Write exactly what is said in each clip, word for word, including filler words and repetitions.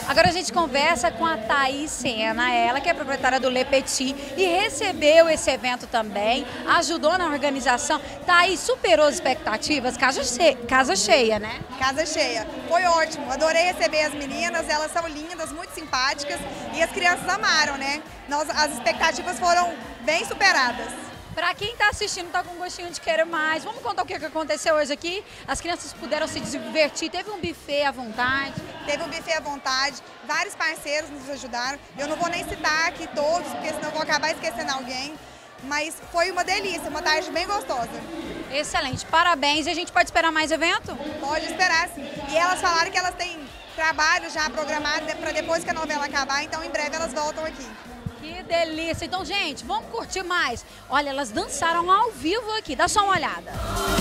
Agora a gente conversa com a Thaís Sena, ela que é proprietária do Le Petit e recebeu esse evento também, ajudou na organização. Thaís, superou as expectativas? Casa cheia, casa cheia, né? Casa cheia. Foi ótimo. Adorei receber as meninas, elas são lindas, muito simpáticas e as crianças amaram, né? Nós, as expectativas foram bem superadas. Para quem está assistindo, está com gostinho de querer mais. Vamos contar o que aconteceu hoje aqui? As crianças puderam se divertir, teve um buffet à vontade. Teve um buffet à vontade, vários parceiros nos ajudaram. Eu não vou nem citar aqui todos, porque senão eu vou acabar esquecendo alguém. Mas foi uma delícia, uma tarde bem gostosa. Excelente, parabéns. E a gente pode esperar mais evento? Pode esperar, sim. E elas falaram que elas têm trabalho já programado para depois que a novela acabar, então em breve elas voltam aqui. Que delícia! Então, gente, vamos curtir mais. Olha, elas dançaram ao vivo aqui, dá só uma olhada.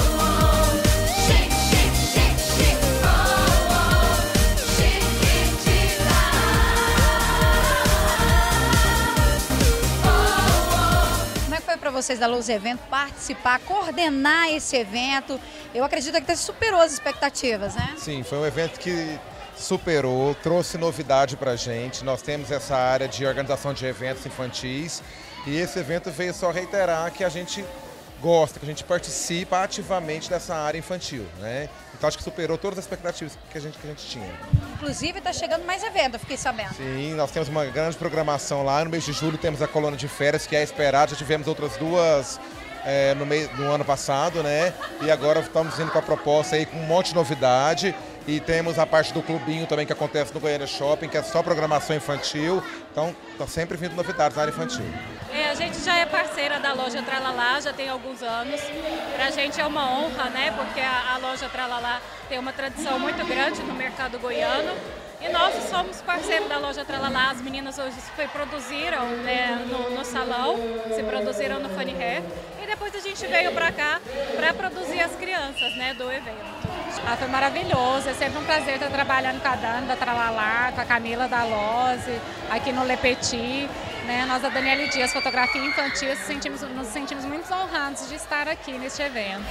Como é que foi para vocês da Luz Evento participar, coordenar esse evento? Eu acredito que até superou as expectativas, né? Sim, foi um evento que superou, trouxe novidade para a gente. Nós temos essa área de organização de eventos infantis e esse evento veio só reiterar que a gente gosta, que a gente participa ativamente dessa área infantil, né? Então acho que superou todas as expectativas que a gente, que a gente tinha. Inclusive está chegando mais evento, eu fiquei sabendo. Sim, nós temos uma grande programação lá. No mês de julho temos a colônia de férias, que é esperada. Já tivemos outras duas é, no, meio, no ano passado, né? E agora estamos indo com a proposta aí com um monte de novidade. E temos a parte do clubinho também que acontece no Goiânia Shopping, que é só programação infantil. Então, está sempre vindo novidades na área infantil. É, a gente já é parceira da loja Tralalá, já tem alguns anos. Para a gente é uma honra, né? Porque a, a loja Tralalá tem uma tradição muito grande no mercado goiano. E nós somos parceiros da loja Tralalá. As meninas hoje se produziram, né, no, no salão, se produziram no Funny Hair. E depois a gente veio para cá para produzir as crianças, né, do evento. Ah, foi maravilhoso, é sempre um prazer estar trabalhando com a Dani da Tralalá, com a Camila da Lose, aqui no Le Petit, né? Nós da Daniele Dias, fotografia infantil, nos sentimos, nos sentimos muito honrados de estar aqui neste evento.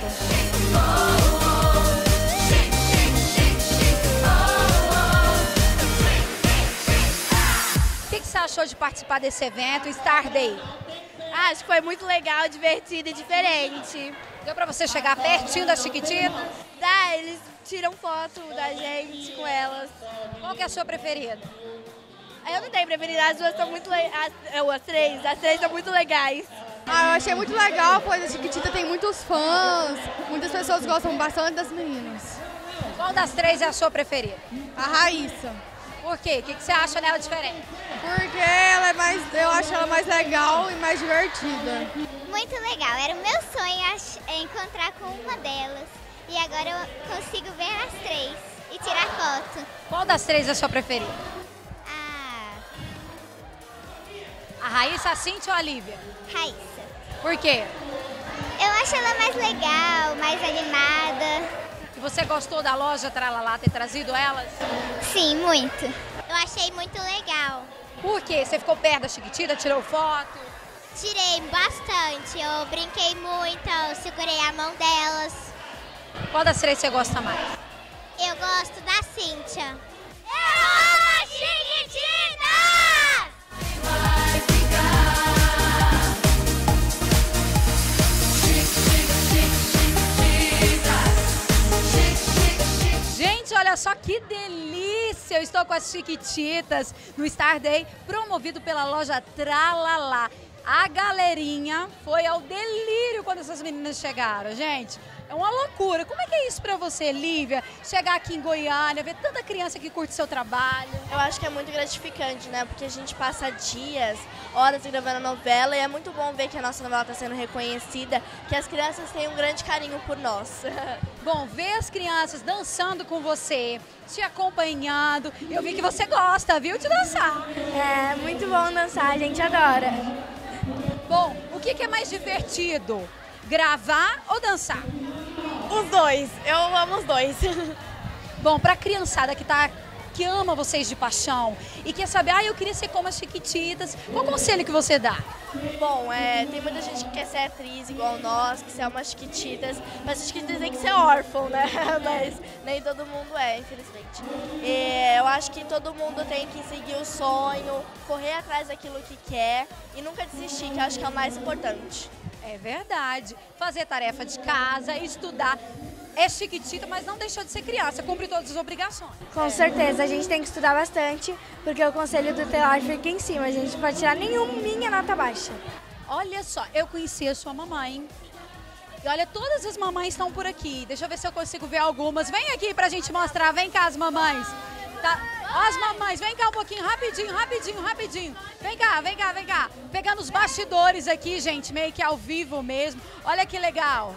O que, que você achou de participar desse evento, Star Day? Ah, acho que foi muito legal, divertido e diferente. Deu pra você chegar pertinho das Chiquititas? Dá, eles tiram foto da gente com elas. Qual que é a sua preferida? Eu não tenho preferida, as duas são muito legais. As, as três, as três são muito legais. Ah, eu achei muito legal, pois a Chiquitita tem muitos fãs, muitas pessoas gostam bastante das meninas. Qual das três é a sua preferida? A Raíssa. Por quê? O que, que você acha nela diferente? Porque ela é mais, eu acho ela mais legal e mais divertida. Muito legal, era o meu sonho encontrar com uma delas. E agora eu consigo ver as três e tirar foto. Qual das três é a sua preferida? Ah, A Raíssa, a Cíntia ou a Lívia? Raíssa. Por quê? Eu acho ela mais legal, mais animada. E você gostou da loja Tralalá ter trazido elas? Sim, muito. Eu achei muito legal. Por quê? Você ficou perto da Chiquitita, tirou foto? Tirei bastante, eu brinquei muito, eu segurei a mão delas. Qual das três você gosta mais? Eu gosto da Cíntia. Eu amo a Chiquitita! Gente, olha só que delícia! Eu estou com as Chiquititas no Star Day, promovido pela loja Tralalá. A galerinha foi ao delírio quando essas meninas chegaram, gente. É uma loucura. Como é que é isso pra você, Lívia? Chegar aqui em Goiânia, ver tanta criança que curte seu trabalho. Eu acho que é muito gratificante, né? Porque a gente passa dias, horas gravando a novela e é muito bom ver que a nossa novela está sendo reconhecida, que as crianças têm um grande carinho por nós. Bom, ver as crianças dançando com você, te acompanhando. Eu vi que você gosta, viu, de dançar. É muito bom dançar, a gente adora. Bom, o que é mais divertido? Gravar ou dançar? Os dois, eu amo os dois. Bom, pra criançada que tá que ama vocês de paixão e quer saber, ah, eu queria ser como as Chiquititas, qual conselho que você dá? Bom, é, tem muita gente que quer ser atriz igual nós, que ser uma Chiquititas, mas as Chiquititas tem que ser órfão, né? Mas nem todo mundo é, infelizmente. E eu acho que todo mundo tem que seguir o sonho, correr atrás daquilo que quer e nunca desistir, que eu acho que é o mais importante. É verdade. Fazer tarefa de casa, estudar. É chiquitita, mas não deixou de ser criança, cumpre todas as obrigações. Com certeza, a gente tem que estudar bastante, porque o conselho tutelar fica em cima, a gente não pode tirar nenhuma nota baixa. Olha só, eu conheci a sua mamãe. E olha, todas as mamães estão por aqui. Deixa eu ver se eu consigo ver algumas. Vem aqui pra gente mostrar, vem cá as mamães. Tá? As mamães, vem cá um pouquinho, rapidinho, rapidinho, rapidinho. Vem cá, vem cá, vem cá. Pegando os bastidores aqui, gente, meio que ao vivo mesmo. Olha que legal.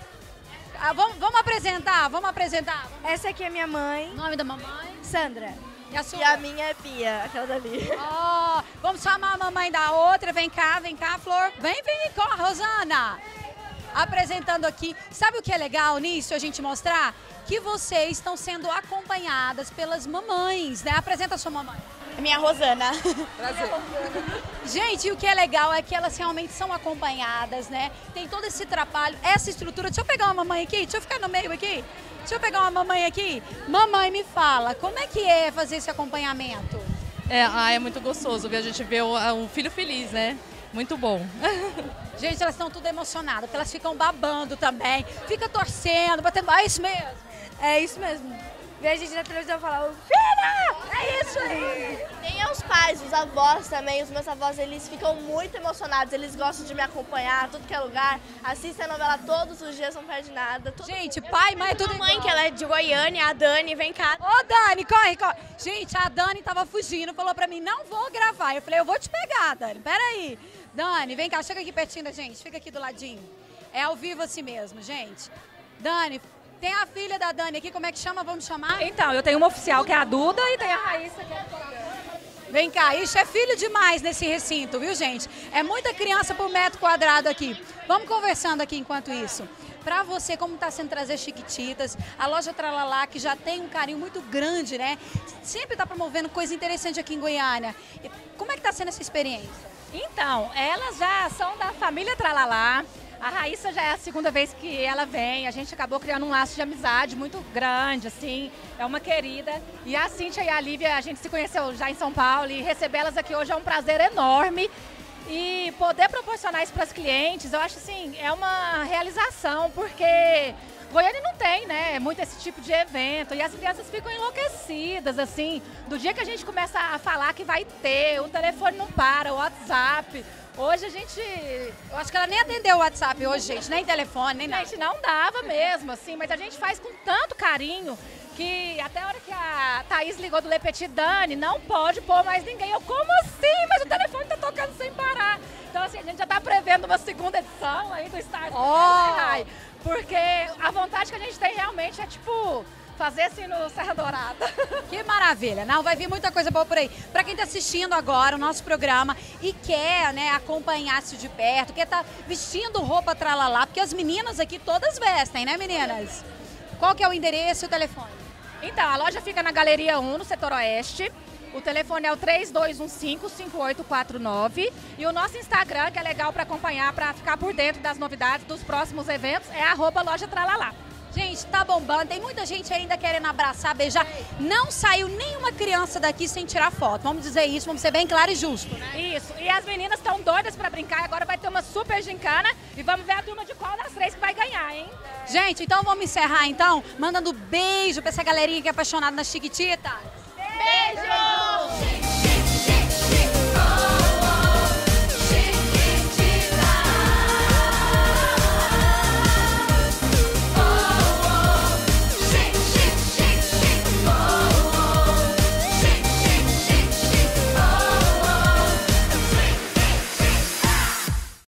Ah, vamos, vamos apresentar, vamos apresentar. Essa aqui é minha mãe. Nome da mamãe? Sandra. E a sua? E a minha é Bia, aquela dali. Oh, vamos chamar a mamãe da outra. Vem cá, vem cá, Flor. Vem, vem, corre, Rosana. Apresentando aqui. Sabe o que é legal nisso, a gente mostrar? Que vocês estão sendo acompanhadas pelas mamães, né? Apresenta a sua mamãe. Minha Rosana. Prazer. Gente, o que é legal é que elas realmente são acompanhadas, né? Tem todo esse trabalho, essa estrutura. Deixa eu pegar uma mamãe aqui, deixa eu ficar no meio aqui. Deixa eu pegar uma mamãe aqui. Mamãe, me fala, como é que é fazer esse acompanhamento? É, ah, é muito gostoso ver a gente ver um filho feliz, né? Muito bom. Gente, elas estão tudo emocionadas, porque elas ficam babando também. Fica torcendo, batendo. É isso mesmo? É isso mesmo. Vê a gente na televisão falar, filha! É isso aí! Nem os pais, os avós também, os meus avós, eles ficam muito emocionados, eles gostam de me acompanhar a tudo que é lugar, assistem a novela todos os dias, não perde nada. Gente, pai, mãe, é tudo igual. Mãe, que ela é de Goiânia, a Dani, vem cá. Ô, Dani, corre, corre. Gente, a Dani tava fugindo, falou pra mim, não vou gravar. Eu falei, eu vou te pegar, Dani, peraí. Dani, vem cá, chega aqui pertinho da gente, fica aqui do ladinho. É ao vivo assim mesmo, gente. Dani, tem a filha da Dani aqui, como é que chama? Vamos chamar? Então, eu tenho uma oficial que é a Duda e tem a Raíssa que é a Floriana. Vem cá, isso é filho demais nesse recinto, viu, gente? É muita criança por metro quadrado aqui. Vamos conversando aqui enquanto isso. Pra você, como está sendo trazer Chiquititas, a loja Tralalá, que já tem um carinho muito grande, né? Sempre está promovendo coisa interessante aqui em Goiânia. Como é que está sendo essa experiência? Então, elas já são da família Tralalá. A Raíssa já é a segunda vez que ela vem, a gente acabou criando um laço de amizade muito grande, assim, é uma querida. E a Cíntia e a Lívia, a gente se conheceu já em São Paulo e recebê-las aqui hoje é um prazer enorme. E poder proporcionar isso para as clientes, eu acho assim, é uma realização, porque Goiânia não tem, né, muito esse tipo de evento e as crianças ficam enlouquecidas, assim, do dia que a gente começa a falar que vai ter, o telefone não para, o WhatsApp. Hoje a gente... Eu acho que ela nem atendeu o WhatsApp hoje, gente, nem telefone, nem nada. Gente, não dava mesmo, assim, mas a gente faz com tanto carinho que até a hora que a Thaís ligou do Le Petit, Dani, não pode pôr mais ninguém. Eu, como assim? Mas o telefone tá tocando sem parar. Então, assim, a gente já tá prevendo uma segunda edição aí do Start. Oh! Porque a vontade que a gente tem realmente é, tipo... fazer assim no Serra Dourada. Que maravilha, não, vai vir muita coisa boa por aí. Pra quem tá assistindo agora o nosso programa e quer, né, acompanhar isso de perto, quer tá vestindo roupa Tralalá, porque as meninas aqui todas vestem, né, meninas? Qual que é o endereço e o telefone? Então, a loja fica na Galeria um, no setor oeste. O telefone é o três dois um cinco, cinco oito quatro nove. E o nosso Instagram, que é legal para acompanhar, para ficar por dentro das novidades dos próximos eventos, é arroba loja Tralalá. Gente, tá bombando, tem muita gente ainda querendo abraçar, beijar. Não saiu nenhuma criança daqui sem tirar foto. Vamos dizer isso, vamos ser bem claro e justo, né? Isso, e as meninas estão doidas pra brincar. Agora vai ter uma super gincana e vamos ver a turma de qual das três que vai ganhar, hein? Gente, então vamos encerrar, então, mandando beijo pra essa galerinha que é apaixonada nas Chiquititas. Beijo!